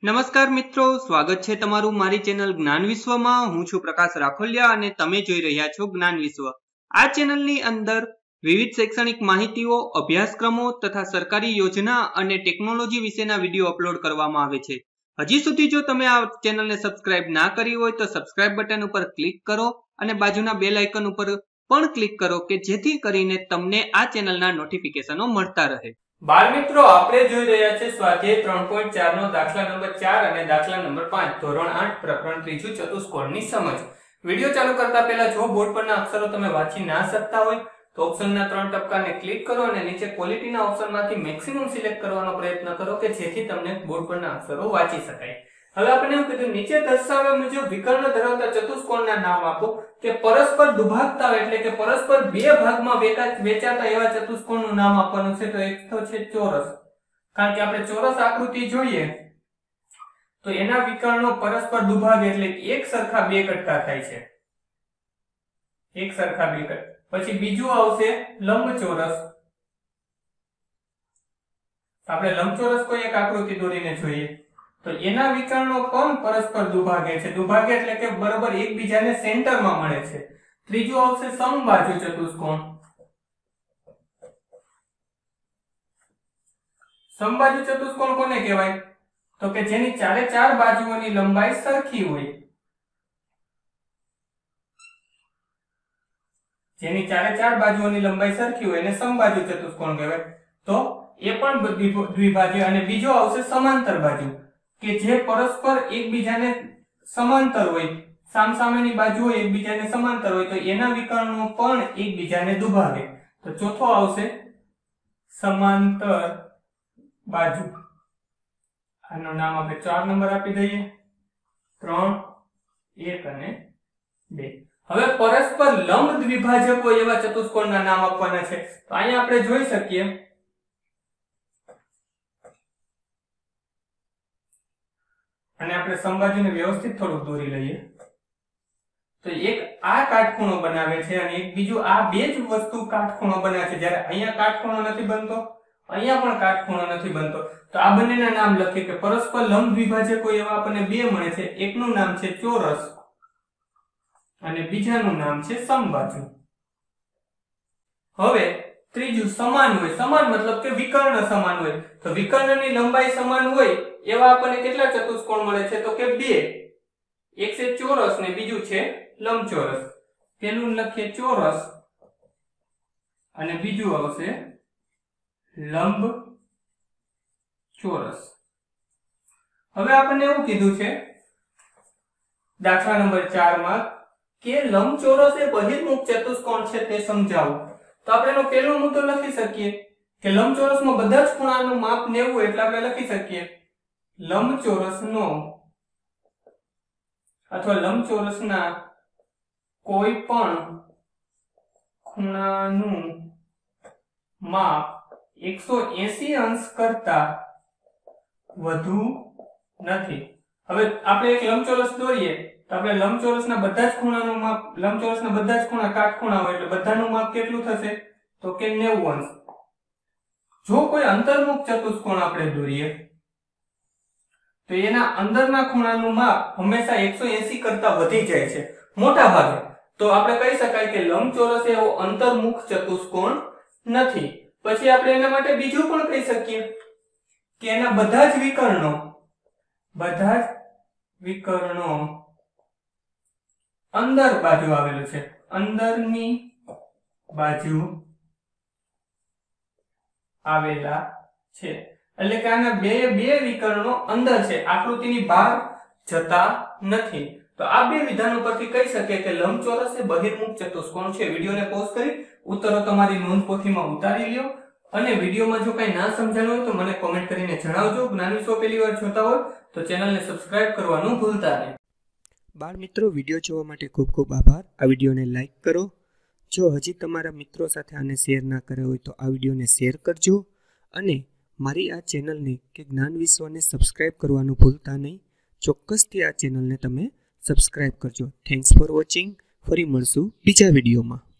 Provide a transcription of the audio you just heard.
નમસ્કાર મિત્રો, સ્વાગત છે તમારું મારી ચેનલ જ્ઞાન વિશ્વમાં। હું છું પ્રકાશ રાખોલિયા અને તમે જોઈ રહ્યા છો જ્ઞાન વિશ્વ। આ ચેનલની અંદર વિવિધ શૈક્ષણિક માહિતીઓ, અભ્યાસક્રમો તથા સરકારી યોજના અને ટેકનોલોજી વિશેના વિડીયો અપલોડ કરવામાં આવે છે। હજી સુધી જો તમે આ ચેનલને સબસ્ક્રાઇબ ના કરી હોય તો સબસ્ક્રાઇબ બટન ઉપર ક્લિક કરો અને બાજુના બેલ આઇકન ઉપર પણ ક્લિક કરો કે જેથી કરીને તમને આ ચેનલના નોટિફિકેશનો મળતા રહે। બાળ મિત્રો, આપણે જોઈ રહ્યા છે સ્વાધ્યાય 3.4 નો દાખલા નંબર 4 અને દાખલા નંબર 5 ધોરણ 8 પ્રકરણ 3 ચતુષ્કોણની સમજ। વિડિયો ચાલુ કરતા પહેલા જો બોર્ડ પરના અક્ષરો તમે વાંચી ના શકતા હોય તો ઓપ્શનના 3 ટપકાને ક્લિક કરો અને નીચે ક્વોલિટીના ઓપ્શનમાંથી મેક્સિમમ સિલેક્ટ કરવાનો પ્રયત્ન કરો કે જેથી તમને બોર્ડ પરના અક્ષરો વાંચી શકાય। હવે આપણે એવું કીધું, નીચે દર્શાવ્યા મુજબ વિકર્ણ ધરાવતા ચતુષ્કોણના નામ આપો કે પરસ્પર દુભાગતા હોય એટલે કે પરસ્પર બે ભાગમાં વહેંચાતા એવા ચતુષ્કોણનું નામ આપવાનું છે। તો એક તો છે ચોરસ, કારણ કે આપણે ચોરસ આકૃતિ જોઈએ તો એના વિકર્ણો પરસ્પર દુભાગે એટલે એક સરખા બે કટકા થાય છે, એક સરખા બે કટકા। પછી બીજું આવશે લંબચોરસ। આપણે લંબચોરસ કોઈ એક આકૃતિ દોરીને જોઈએ તો એના વિકર્ણો પણ પરસ્પર દુભાગે છે, દુભાગે એટલે કે બરોબર એકબીજાને સેન્ટરમાં મળે છે। ત્રીજું આવશે સમબાજુ ચતુષ્કોણ। સમબાજુ ચતુષ્કોણ કોને કહેવાય? તો કે જેની ચારે ચાર બાજુઓની લંબાઈ સરખી હોય, જેની ચારે ચાર બાજુઓની લંબાઈ સરખી હોય એને સમબાજુ ચતુષ્કોણ કહેવાય। તો એ પણ દ્વિભાજ્ય। અને બીજો આવશે સમાંતર બાજુ કે જે પરસ્પર એકબીજાને સમાંતર હોય, સામસામેની બાજુઓ એકબીજાને સમાંતર હોય તો એના વિકર્ણો પણ એકબીજાને દુભાગે। તો ચોથો આવશે સમાંતર બાજુ। આનું નામ આપણે 4 નંબર આપી દઈએ, 3, 1 અને 2। હવે પરસ્પર લંબ દ્વિભાજકો એવા ચતુષ્કોણના નામ આપવાના છે। તો અહીંયા આપણે જોઈ શકીએ અને આપણે સમબાજુને વ્યવસ્થિત થોડું દોરી લઈએ તો એક આ કાટખૂણો બનાવે છે અને એક બીજું આ બે જ વસ્તુ કાટખૂણો બનાવે છે। જ્યારે અહીંયા કાટખૂણો નથી બનતો, અહીંયા પણ કાટખૂણો નથી બનતો, તો આ બંનેના નામ લખીએ કે પરસ્પર લંબ દ્વિભાજકો એવા આપણને બે મળે છે। એકનું નામ છે ચોરસ અને બીજાનું નામ છે સમબાજુ। હવે ત્રીજું સમાન હોય। સમાન મતલબ કે વિકર્ણ સમાન હોય, તો વિકર્ણની લંબાઈ સમાન હોય એવા આપણને કેટલા ચતુષ્કોણ મળે છે? તો કે બે। એક છે ચોરસ ને બીજું છે લંબચોરસ। પેલું લખીએ ચોરસ અને બીજું આવશે લંબચોરસ। હવે આપણને એવું કીધું છે દાખલા નંબર 4 માં કે લંબચોરસ એ બહિર્મુખ ચતુષ્કોણ છે તે સમજાવો। તો આપણે એનો પહેલો મુદ્દો લખી શકીએ કે લંબચોરસમાં બધા જ ખૂણાનું માપ 90 એટલે આપણે લખી શકીએ લંબચોરસનો અથવા લંબચોરસના કોઈ પણ ખૂણાનું માપ 180 અંશ કરતા વધુ નથી। હવે આપણે એક લંબચોરસ દોરીએ તો આપણે લંબચોરસના બધા જ ખૂણાનું માપ, લંબચોરસના બધા જ ખૂણા કાટખૂણા હોય એટલે બધાનું માપ કેટલું થશે? તો કે 90 અંશ। જો કોઈ અંતર્મુખ ચતુષ્કોણ આપણે દોરીએ તો એના અંદરના ખૂણાનું માપ હંમેશા 180 કરતા વધી જાય છે, મોટા ભાગે। તો આપણે કહી શકાય કે લંબચોરસ એવો અંતર્મુખ ચતુષ્કોણ નથી। પછી આપણે એના માટે બીજું પણ કહી શકીએ કે એના બધા જ વિકર્ણો અંદર બાજુ આવેલું છે, અંદરની બાજુ આવેલા છે, એટલે કે આના બે વિકર્ણો અંદર છે, આકૃતિની બહાર જતા નથી। તો આ બે વિધાનો પરથી કહી શકીએ કે લંબચોરસ એ બહિર્મુખ ચતુષ્કોણ છે। વિડિયોને પોઝ કરી ઉત્તરો તમારી નોંધ પોથીમાં ઉતારી લ્યો અને વિડિયોમાં જો કંઈ ના સમજાણું હોય તો મને કોમેન્ટ કરીને જણાવજો। જ્ઞાન વિશ્વ પહેલી વાર જોતા હોય તો ચેનલને સબસ્ક્રાઇબ કરવાનું ભૂલતા નહીં। બાળ મિત્રો, વિડીયો જોવા માટે ખૂબ ખૂબ આભાર। આ વિડીયોને લાઈક કરો। જો હજી તમારા મિત્રો સાથે આને શેર ના કર્યો હોય તો આ વિડીયોને શેર કરજો અને મારી આ ચેનલને કે જ્ઞાન વિશ્વને સબસ્ક્રાઇબ કરવાનું ભૂલતા નહીં। ચોક્કસથી આ ચેનલને તમે સબસ્ક્રાઇબ કરજો। Thanks for watching. ફરી મળશું બીજા વિડીયોમાં।